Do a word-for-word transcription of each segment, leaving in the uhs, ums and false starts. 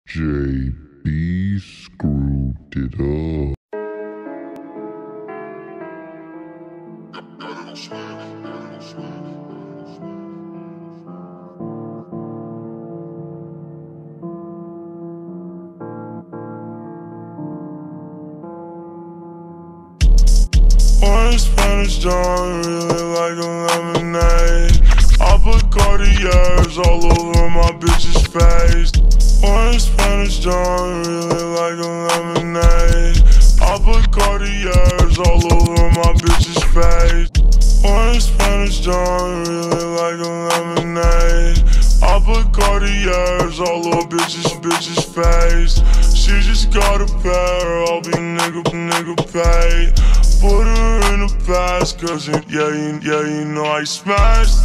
J B screwed it up. Orange Spanish John, really like a lemonade. I put Cartiers all over my bitch's face. Orange Spanish John, really like a lemonade. I put Cartiers all over my bitch's face. Orange Spanish John, really like a lemonade. I put Cartiers all over bitch's, bitch's face. She just got a pair, I'll be nigga, nigga paid. Put her in the past, cause it, yeah, you, yeah, you know I smashed.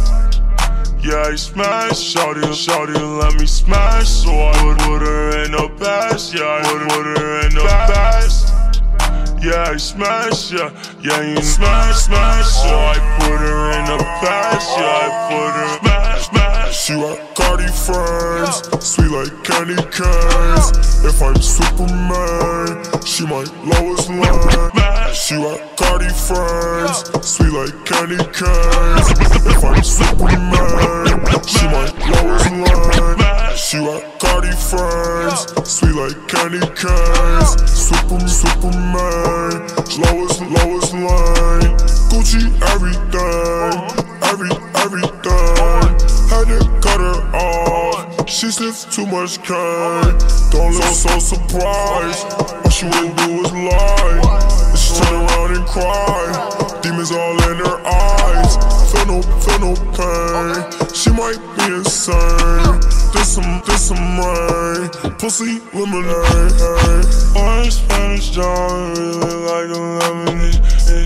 Yeah, I smashed. Shawty, shawty, let me smash. So I put, put her in the past. Yeah, I put, put her in the past. Yeah, I smash. Yeah, yeah, you smash, smash. So I put her in the past. Yeah, I put her smash, smash. She like Cardi friends, sweet like candy canes. If I'm Superman, she my lowest line. She like Cardi friends, sweet like candy canes. If I'm Superman, she my lowest line. She like Cardi friends, sweet like candy canes. Super, Superman, lowest, lowest line. Gucci everything, every, everything. Had to cut her off, she sniffs too much cane. Don't look so surprised, all she will do is lie. And she turn around and cry, demons all in her eyes. Feel no, feel no pain, she might be insane. This some, this some rain, pussy lemonade. Orange Spanish John, really like a lemonade.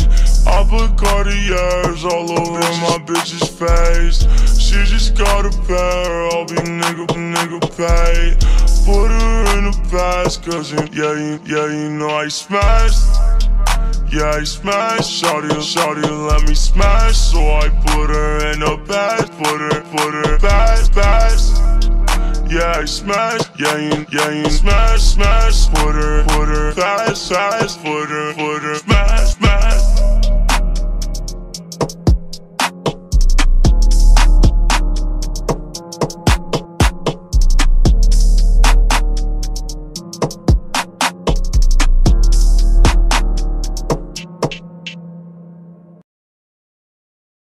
I put Cartiers all over my bitch's face. She just got a pair, I'll be nigga, nigga paid. Put her in the past, cause it, yeah, you, yeah, you know I smashed. Yeah, I smashed. Shawty, shawty, let me smash. So I put her in the past, put her, put her past, past. Yeah, I smashed. Yeah, you, yeah, you smash, smash. Put her, put her past, past. Put her, put her